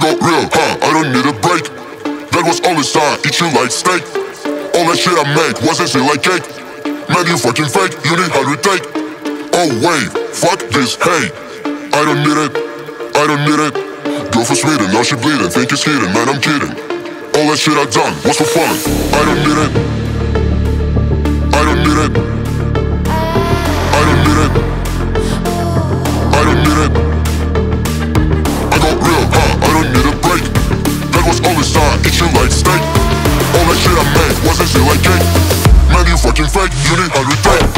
got real, I don't need a break. That was all this time, eat you like steak. All that shit I made wasn't shit like cake. Man, you fucking fake, you need 100 take. Oh wait, fuck this, hey. I don't need it, I don't need it. Girl from Sweden, now she bleeding, think it's hidden, man I'm kidding. All that shit I done was for fun. I don't need it, I don't need it, I don't need it, I don't need it. I got real, I don't need a break. That was all this time, eat you like steak. All that shit I made wasn't shit like cake. Man, you fucking fake, you need 100 take.